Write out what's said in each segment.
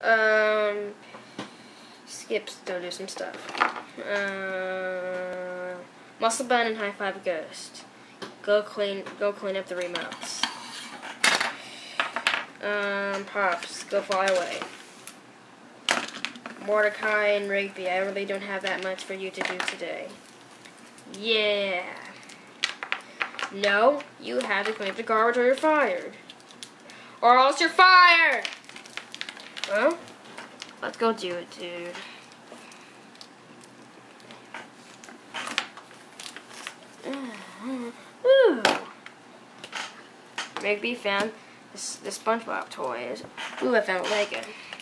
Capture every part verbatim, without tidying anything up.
Um, Skips go do some stuff. Uh, Muscle Band and High Five Ghost. Go clean. Go clean up the remotes. Um, Pops, go fly away. Mordecai and Rigby, I really don't have that much for you to do today. Yeah. No, you have to clean up the garbage or you're fired. Or else you're fired! Well, let's go do it, dude. Ooh. Rigby found this, this SpongeBob toys. Ooh, I found Lego.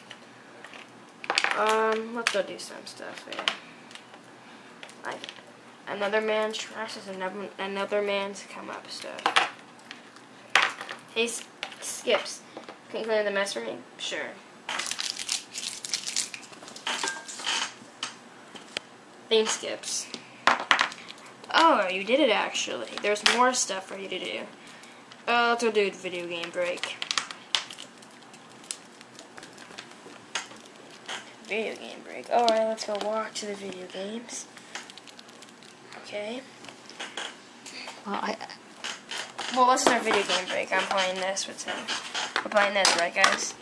Um, let's go do some stuff here. Like, another man's trash is another, another man's come up stuff. Hey, Skips, can you clean the mess for me? Sure. Thanks, Skips. Oh, you did it actually. There's more stuff for you to do. Uh, let's go do a video game break. Video game break. Alright, let's go watch the video games. Okay. Well, I... Well, let's start video game break. I'm playing this with him. We're playing this, right, guys?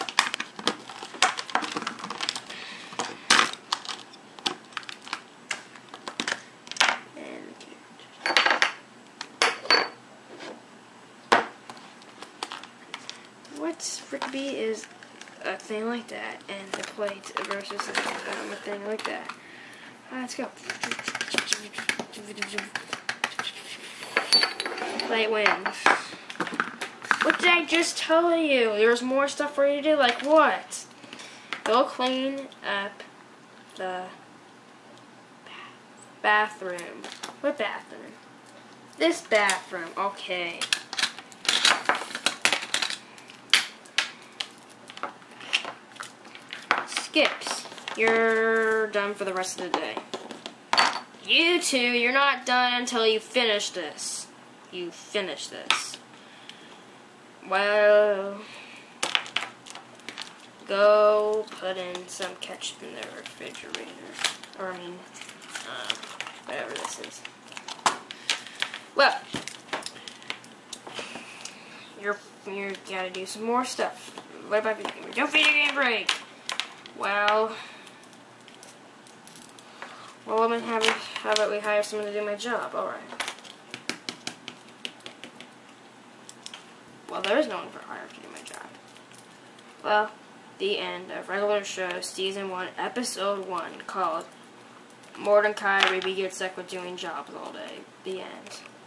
What's Rigby is a thing like that, and the plate versus um, a thing like that. Right, let's go. Plate wins. What did I just tell you? There's more stuff for you to do. Like what? Go clean up the bathroom. What bathroom? This bathroom. Okay. Skips, you're done for the rest of the day. You two, you're not done until you finish this. You finish this. Well, go put in some ketchup in the refrigerator. Or, I mean, uh, whatever this is. Well, you're, you gotta do some more stuff. What about video game? Don't video game break! Well, well, let me have it. How about we hire someone to do my job? All right. Well, there is no one for hire to do my job. Well, the end of regular show, season one, episode one, called Mordecai Rigby Gets Stuck with Doing Jobs All Day. The end.